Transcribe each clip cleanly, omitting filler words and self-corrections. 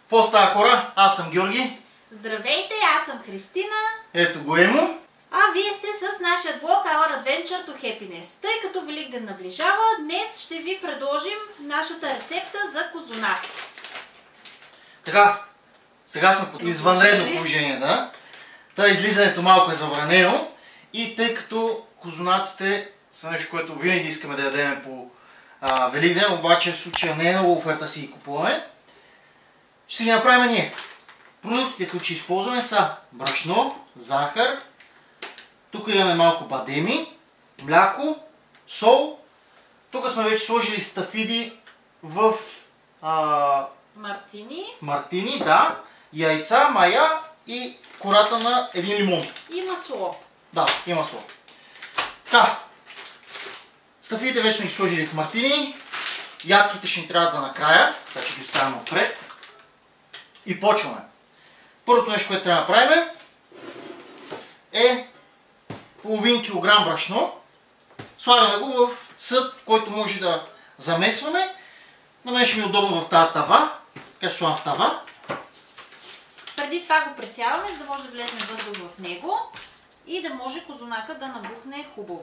Какво става, хора? Аз съм Георги. Здравейте, аз съм Христина. Ето го Емо. А вие сте с нашия блог Our Adventure to Happiness. Тъй като Великден наближава, днес ще ви предложим нашата рецепта за козунаци. Така, сега сме под извънредно положение, да? Та излизането малко е забранено и тъй като козунаците са нещо, което винаги искаме да ядем по Великден, обаче в случая не е много оферта си ги купуваме, ще си ги направим ние. Продуктите, които ще използваме са брашно, захар, тук имаме малко бадеми, мляко, сол. Тук сме вече сложили стафиди в мартини, да, яйца, мая и кората на един лимон. И масло. Да, и масло. Така, стафидите вече сме ги сложили в мартини, ядките ще ни трябват за накрая, така че ги оставяме отпред. И почваме. Първото нещо, което трябва да направим е половин килограм брашно. Слагаме го в съд, в който може да замесваме. На мен ще ми е удобно в тази тава. Така ще слагам в тава. Преди това го пресяваме, за да може да влезне въздух в него и да може козунака да набухне хубаво.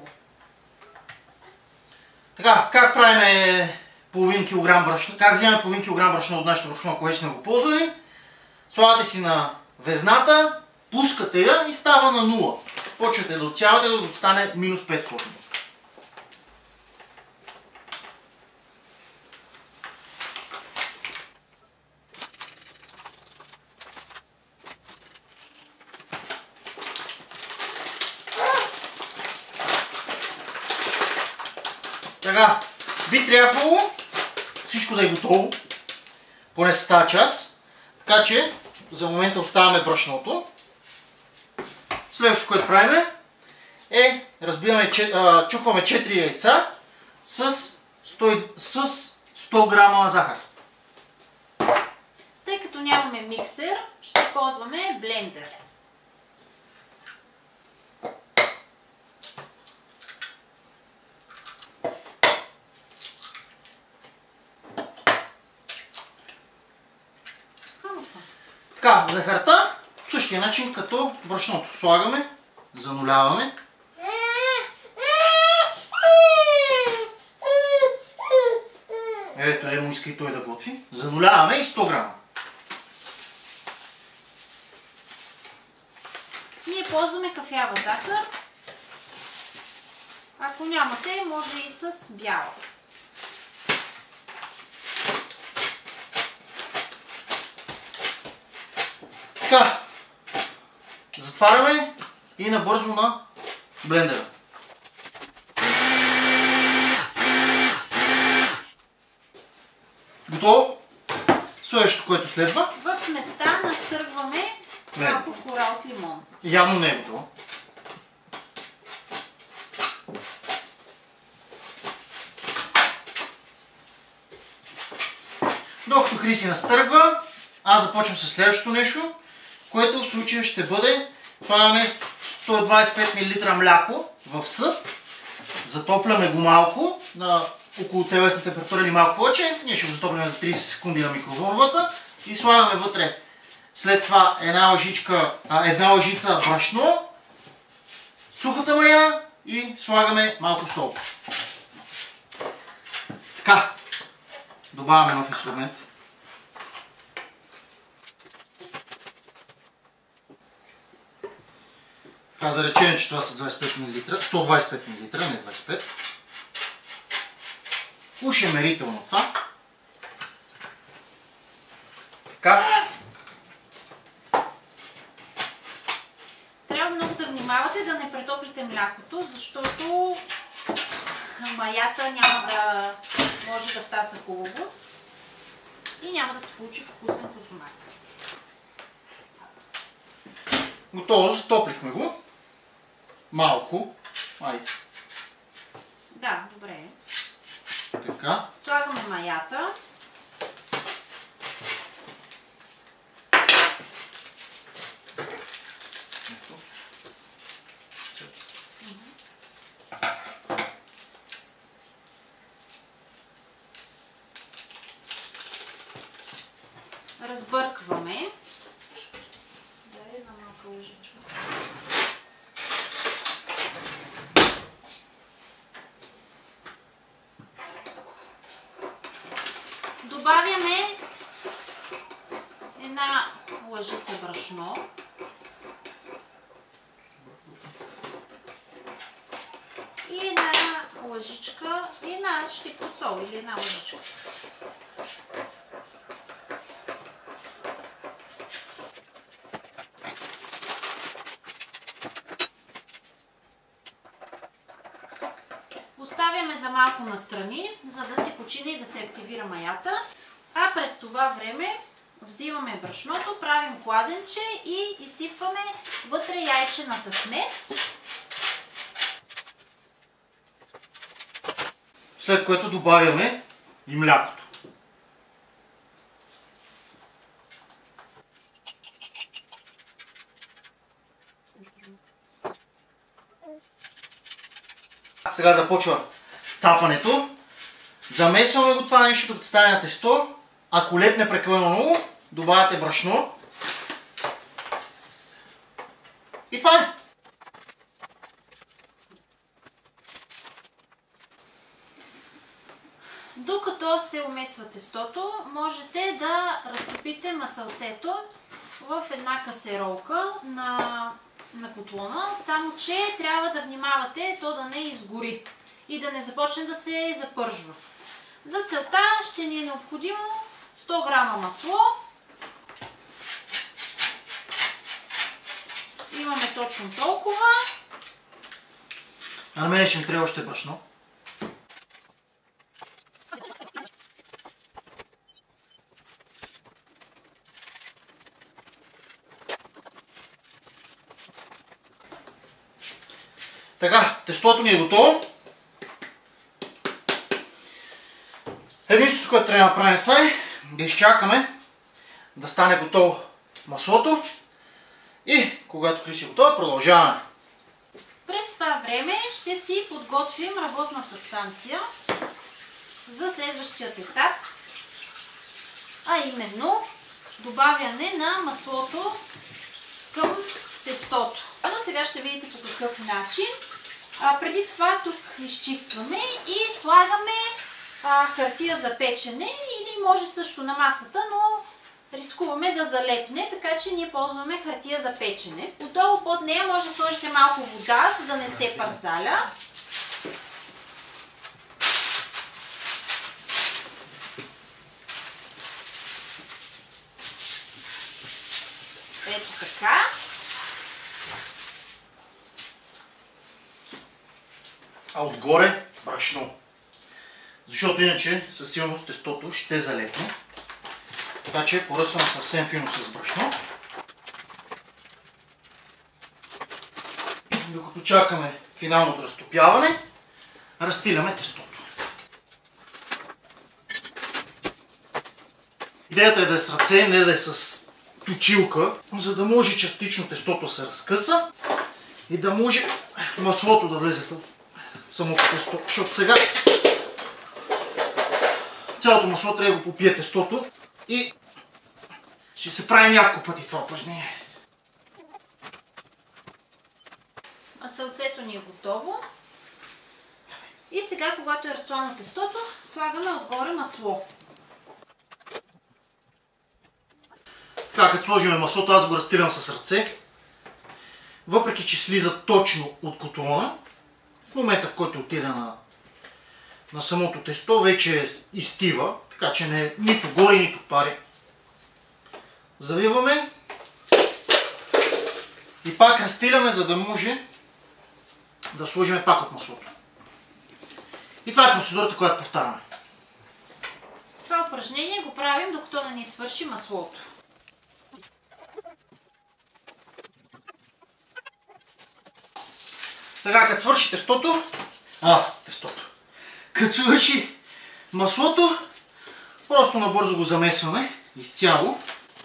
Така, как правим половин килограм брашно? Как вземаме половин килограм брашно от нашето брашно, което сме го ползвали? Слагате си на везната, пускате я и става на 0. Почвате да отсявате, да стане минус 500. Така, би трябвало всичко да е готово, поне с тази част. Така че за момента оставяме брашното. Следващото, което правим е чукваме 4 яйца с 100 грама захар. Тъй като нямаме миксер, ще ползваме блендер. Така, захарта по същия начин като брашното. Слагаме, зануляваме. Ето, Емо иска и той да готви. Зануляваме и 100 грама. Ние ползваме кафява захар. Ако нямате, може и с бяла. Така, затваряме и набързо на блендера. Готово. Следващото, което следва. В сместа настъргваме малко кора от лимон. Явно не е готово. Докато Хриси настъргва, аз започвам с следващото нещо, което в случая ще бъде, слагаме 125 мл мляко в съд, затопляме го малко на около телесна температура или малко повече, ние ще го затопляме за 30 секунди на микровълновата и слагаме вътре след това една лъжица брашно, сухата мая и слагаме малко сол. Така, добавяме нов инструмент. Така да речем, че това са 25 мл, 125 мл, не 25. Уж е мерително това. Така. Трябва много да внимавате да не претоплите млякото, защото маята няма да може да втаса хубаво и няма да се получи вкусен козунак. Готово, затоплихме го. Малко. Айде. Да, добре. Така. Слагаме маята. разбъркваме. Дай една малка лъжичка. Добавяме една лъжица брашно. И една лъжичка, и една щипка сол или една лъжичка. Оставяме за малко настрани, за да си почине и да се активира маята. А през това време взимаме брашното, правим кладенче и изсипваме вътре яйчената смес. След което добавяме и млякото. Сега започва цапането. Замесваме го това нещо, докато стане на тесто. Ако лепне прекалено много, добавяте брашно. И това е. Докато се умесва тестото, можете да разтопите масълцето в една касеролка на котлона, само че трябва да внимавате то да не изгори и да не започне да се запържва. За целта ще ни е необходимо 100 грама масло. Имаме точно толкова. А на мен ще ми трябва още брашно. Така, тестото ни е готово. Единството, което трябва да направим сега е да изчакаме да стане готово маслото и когато Хриси е готова, продължаваме. През това време ще си подготвим работната станция за следващият етап, а именно добавяне на маслото към тестото. Но сега ще видите по какъв начин. Преди това тук изчистваме и слагаме хартия за печене или може също на масата, но рискуваме да залепне, така че ние ползваме хартия за печене. Отдолу под нея може да сложите малко вода, за да не се парзаля. Ето така. А отгоре брашно. Защото иначе със сигурност тестото ще залепне. Така че поръсваме съвсем фино с брашно. Докато чакаме финалното разтопяване, разтиляме тестото. Идеята е да е с ръце, не да е с точилка, за да може частично тестото се разкъса и да може маслото да влезе в самото тесто. Защото сега цялото масло трябва да го попие тестото и ще се прави няколко пъти това упражнение. Масълцето ни е готово. И сега, когато е разслано тестото, слагаме отгоре масло. Така, като сложим маслото, аз го разтилям с ръце. Въпреки че слиза точно от котлона, в момента в който отиде на самото тесто, вече изстива, така че не е нито горе, нито пари. Завиваме и пак разтиляме, за да може да сложим пак от маслото. И това е процедурата, която повтаряме. Това упражнение го правим, докато да ни свърши маслото. Така, като свърши тестото, като свърши маслото, просто набързо го замесваме изцяло.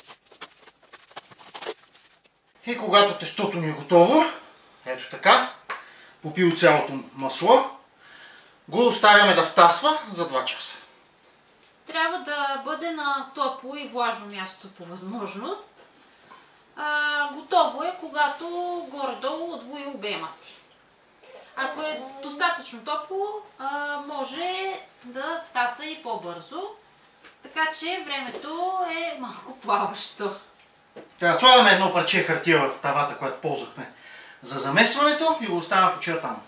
И когато тестото ни е готово, ето така, попил цялото масло, го оставяме да втасва за 2 часа. Трябва да бъде на топло и влажно място по възможност. Готово е, когато горе-долу удвои обема си. Ако е достатъчно топло, може да втаса и по-бързо. Така че времето е малко плаващо. Така, слагаме едно парче хартия в тавата, която ползвахме за замесването и го оставяме почива там.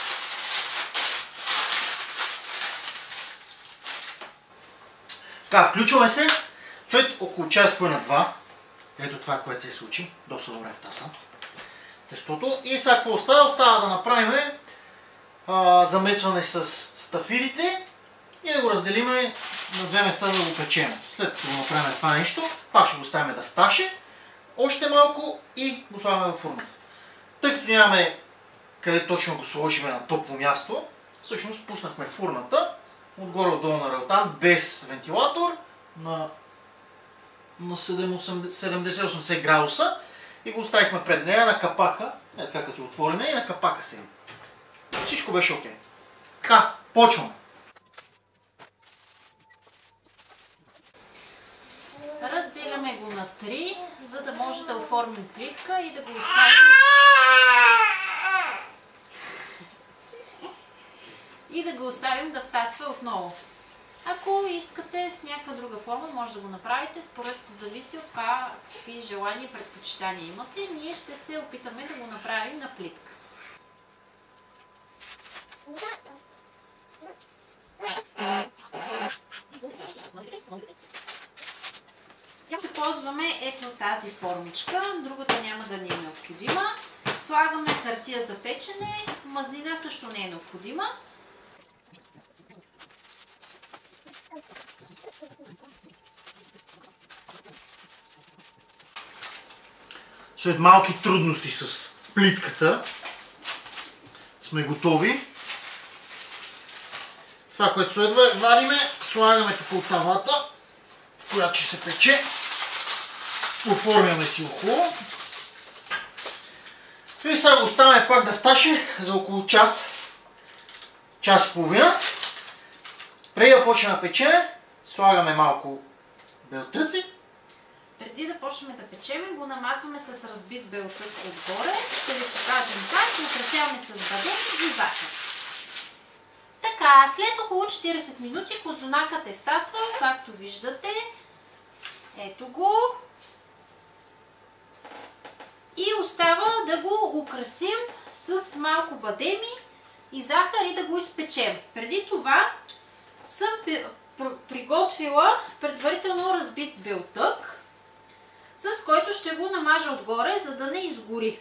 Така, включваме се. След около час на 2. Ето това, което се случи. Доста добре втаса тестото. И сега какво остава? Остава да направим замесване с стафидите и да го разделим на две места да го печем. След като го направим това нещо, пак ще го оставим да вташе още малко и го слагаме във фурната. Тъй като нямаме къде точно го сложим на топло място, всъщност пуснахме фурната отгоре-отдолу на релтан без вентилатор на 70-80 градуса и го оставихме пред нея на капака, така като отворим и на капака се. Всичко беше окей. Така, почваме. Разделяме го на 3, за да може да оформим плитка и да го оставим да втасва отново. Ако искате с някаква друга форма, може да го направите, според зависи от това какви желания и предпочитания имате. Ние ще се опитаме да го направим на плитка. Ще ползваме ето тази формичка, другата няма да ни е необходима. Слагаме хартия за печене, мазнина също не е необходима. След малки трудности с плитката сме готови. Това, което следва е вадиме, слагаме тук от тавата, в която ще се пече. Оформяме си хубаво. И сега го оставяме пак да вташе за около час, час и половина. Преди да почнем да печеме, слагаме малко белтъци. Преди да почнем да печем, го намазваме с разбит белтък отгоре. Ще ви покажем как. Украсяваме с бадем и захар. Така, след около 40 минути козунакът е втасал, както виждате. Ето го. И остава да го украсим с малко бадеми и захар и да го изпечем. Преди това съм приготвила предварително разбит белтък, с който ще го намажа отгоре, за да не изгори.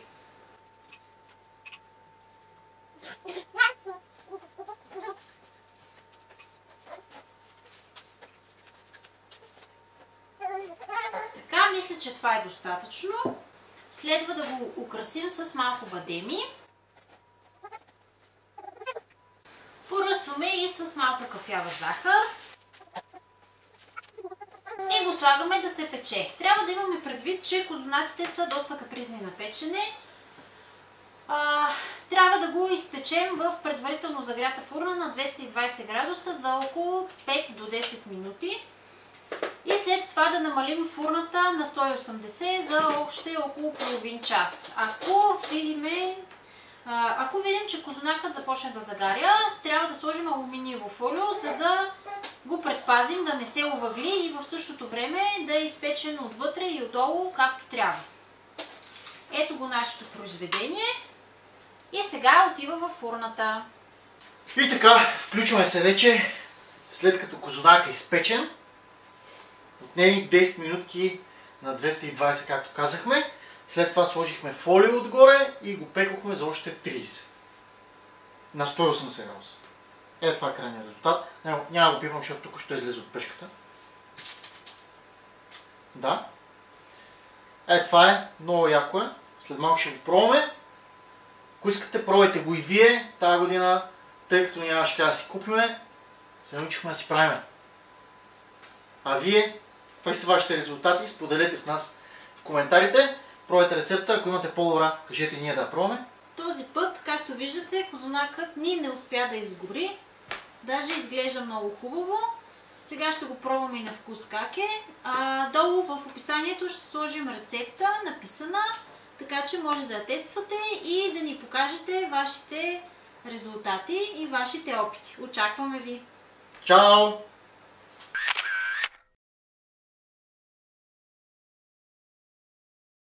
Така, мисля, че това е достатъчно. Следва да го украсим с малко бадеми. Поръсваме и с малко кафява захар. И го слагаме да се пече. Трябва да имаме предвид, че козунаците са доста капризни на печене. Трябва да го изпечем в предварително загрята фурна на 220 градуса за около 5 до 10 минути. И след това да намалим фурната на 180 за още около половин час. Ако видим, че козунакът започне да загаря, трябва да сложим алуминиево фолио, за да го предпазим да не се овъгли и в същото време да е изпечен отвътре и отдолу както трябва. Ето го нашето произведение и сега отива във фурната. И така, включваме се вече, след като козунак е изпечен. Отнели 10 минутки на 220, както казахме. След това сложихме фолио отгоре и го пекохме за още 30. На 180 градуса. Ето това е крайният резултат. Няма да го пипам, защото тук ще излезе от печката. Да. Ето това е. Много яко е. След малко ще го пробваме. Ако искате, пробвайте го и вие тази година, тъй като нямаше как да си купиме. Се научихме да си правиме. А вие, какви са вашите резултати? Споделете с нас в коментарите. Пробвайте рецепта. Ако имате по-добра, кажете ние да я пробваме. Този път, както виждате, козунакът ни не успя да изгори. Даже изглежда много хубаво. Сега ще го пробваме и на вкус как е. Долу в описанието ще сложим рецепта, написана, така че може да я тествате и да ни покажете вашите резултати и вашите опити. Очакваме ви! Чао!